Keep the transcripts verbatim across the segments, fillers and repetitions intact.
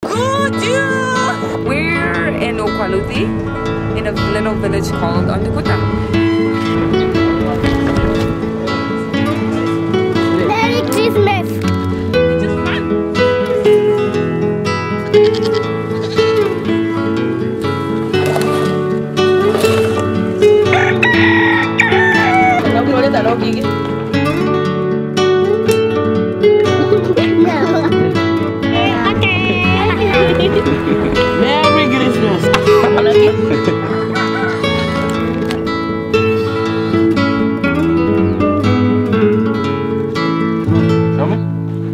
Good you! We're in Oqualuti, in a little village called Ondukuta. Merry Christmas! Merry Christmas! Apa lagi? Sama?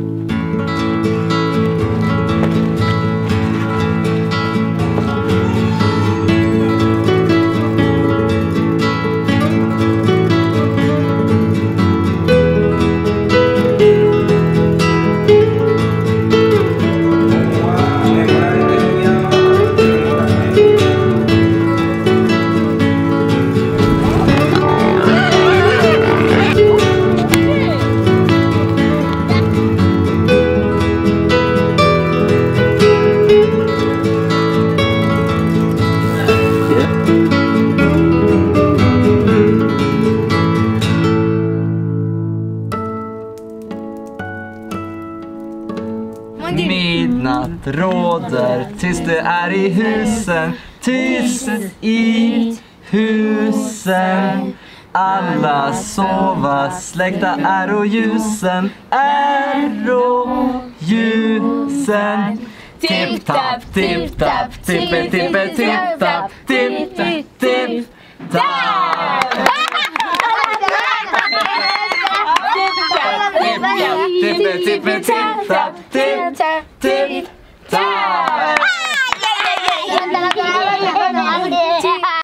Midnatt råder tyst det är i husen, tyst i husen. Alla sova, släckta är och ljusen, är och ljusen. Tipp-tapp, tipp-tapp, tippe-tippe, tipp-tapp, tipp-tipp, tipp-tapp. Tippe, tippe, tipp-tapp, tipp, tipp, tapp.